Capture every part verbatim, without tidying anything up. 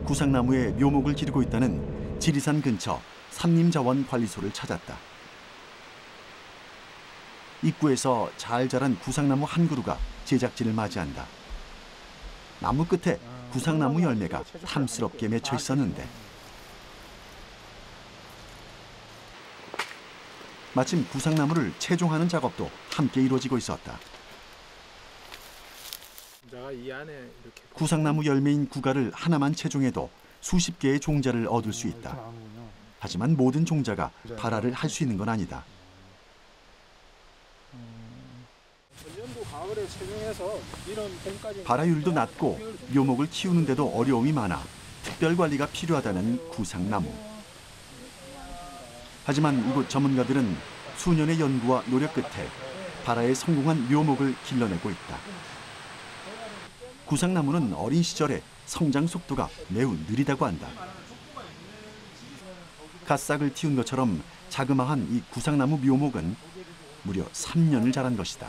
구상나무에 묘목을 기르고 있다는 지리산 근처 산림자원관리소를 찾았다. 입구에서 잘 자란 구상나무 한 그루가 제작진을 맞이한다. 나무 끝에 구상나무 열매가 탐스럽게 맺혀 있었는데 마침 구상나무를 채종하는 작업도 함께 이루어지고 있었다. 구상나무 열매인 구가를 하나만 채종해도 수십 개의 종자를 얻을 수 있다. 하지만 모든 종자가 발화를 할 수 있는 건 아니다. 발화율도 낮고 묘목을 키우는데도 어려움이 많아 특별 관리가 필요하다는 구상나무. 하지만 이곳 전문가들은 수년의 연구와 노력 끝에 발화에 성공한 묘목을 길러내고 있다. 구상나무는 어린 시절에 성장 속도가 매우 느리다고 한다. 갓싹을 틔운 것처럼 자그마한 이 구상나무 묘목은 무려 삼 년을 자란 것이다.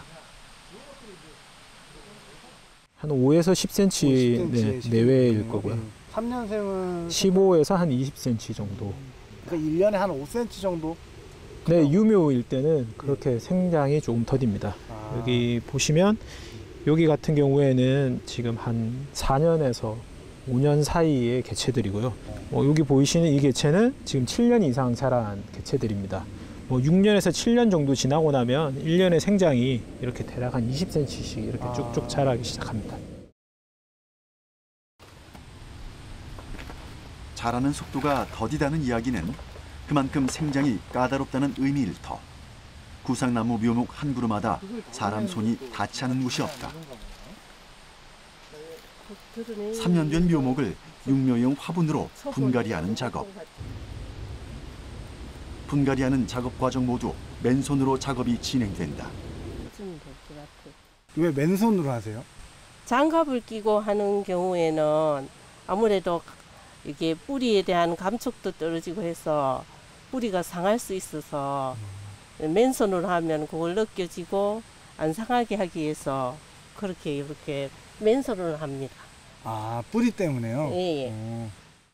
한 오에서 십 센티미터 네, 내외일 거고요. 삼 년생은 십오에서 한 이십 센티미터 정도. 그러니까 일 년에 한 오 센티미터 정도? 네, 유묘일 때는 그렇게 생장이 조금 더딥니다. 아. 여기 보시면 여기 같은 경우에는 지금 한 사 년에서 오 년 사이의 개체들이고요. 어, 여기 보이시는 이 개체는 지금 칠 년 이상 자란 개체들입니다. 뭐 육 년에서 칠 년 정도 지나고 나면 일 년의 생장이 이렇게 대략 한 이십 센티미터씩 이렇게 아. 쭉쭉 자라기 시작합니다. 자라는 속도가 더디다는 이야기는 그만큼 생장이 까다롭다는 의미일 터. 구상나무 묘목 한 그루마다 사람 손이 닿지 않은 곳이 없다. 삼 년 된 묘목을 육묘용 화분으로 분갈이하는 작업. 분갈이하는 작업 과정 모두 맨손으로 작업이 진행된다. 왜 맨손으로 하세요? 장갑을 끼고 하는 경우에는 아무래도 이게 뿌리에 대한 감촉도 떨어지고 해서 뿌리가 상할 수 있어서 맨손으로 하면 그걸 느껴지고 안 상하게 하기 위해서 그렇게 이렇게 맨손으로 합니다. 아, 뿌리 때문에요? 예. 예. 오.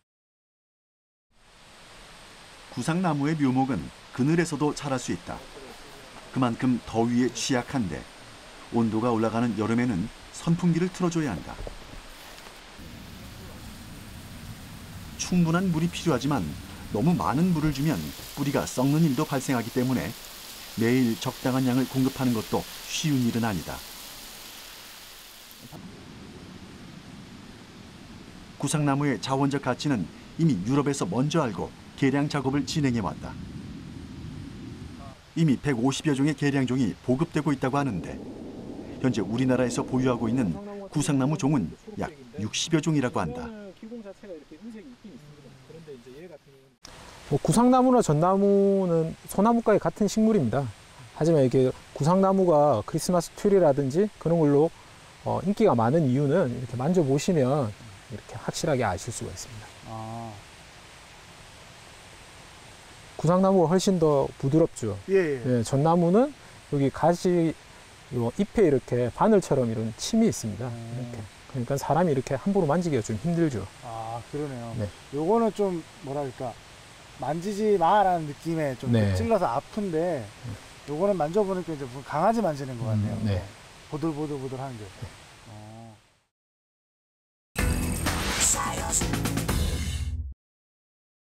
구상나무의 묘목은 그늘에서도 자랄 수 있다. 그만큼 더위에 취약한데 온도가 올라가는 여름에는 선풍기를 틀어줘야 한다. 충분한 물이 필요하지만 너무 많은 물을 주면 뿌리가 썩는 일도 발생하기 때문에 매일 적당한 양을 공급하는 것도 쉬운 일은 아니다. 구상나무의 자원적 가치는 이미 유럽에서 먼저 알고 개량 작업을 진행해왔다. 이미 백오십여 종의 개량종이 보급되고 있다고 하는데 현재 우리나라에서 보유하고 있는 구상나무 종은 약 육십여 종이라고 한다. 뭐 구상나무나 전나무는 소나무과의 같은 식물입니다. 하지만 이게 구상나무가 크리스마스 트리라든지 그런 걸로 어, 인기가 많은 이유는 이렇게 만져보시면 이렇게 확실하게 아실 수가 있습니다. 아. 구상나무가 훨씬 더 부드럽죠. 예, 예. 예, 전나무는 여기 가지 요 잎에 이렇게 바늘처럼 이런 침이 있습니다. 음. 이렇게. 그러니까 사람이 이렇게 함부로 만지기가 좀 힘들죠. 아, 그러네요. 네. 요거는 좀 뭐랄까 만지지 마라는 느낌에 좀 네. 찔러서 아픈데 요거는 만져보니까 이제 강아지 만지는 것 같네요. 음, 네. 보들보들보들한 게.